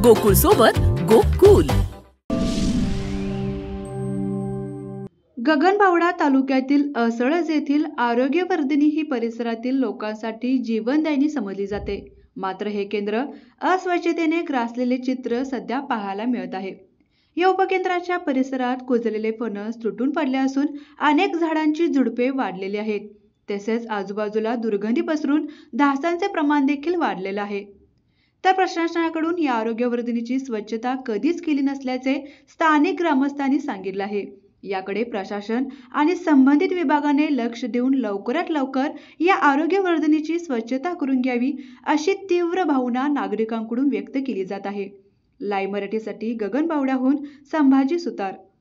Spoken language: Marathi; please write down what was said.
गोकुळ सोबत गोकुल। गगनबावडा तालुक्यातील असळज येथील आरोग्यवर्धिनी ही परिसरातील लोकांसाठी जीवनदायिनी समजली जाते। मात्र हे केंद्र अस्वच्छतेने ग्रासलेले चित्र सध्या पाहायला मिळत आहे। या उपकेंद्राच्या परिसरात कुजलेले फणस तुटून पडले असून अनेक झाडांची झुडपे वाढलेली आहेत। तसेच आजूबाजूला दुर्गंधी पसरून डासांचे प्रमाण देखील वाढलेले आहे। तर प्रशासनाकडून या आरोग्यवर्धिनीची स्वच्छता कधीच केली नसल्याचे स्थानिक ग्रामस्थांनी सांगितले आहे। याकडे प्रशासन आणि संबंधित विभागाने लक्ष देऊन लवकरात लवकर या आरोग्यवर्धिनीची स्वच्छता करून घ्यावी अशी तीव्र भावना नागरिकांकडून व्यक्त केली जात आहे। लाईव्ह मराठीसाठी गगनबावड्याहून संभाजी सुतार।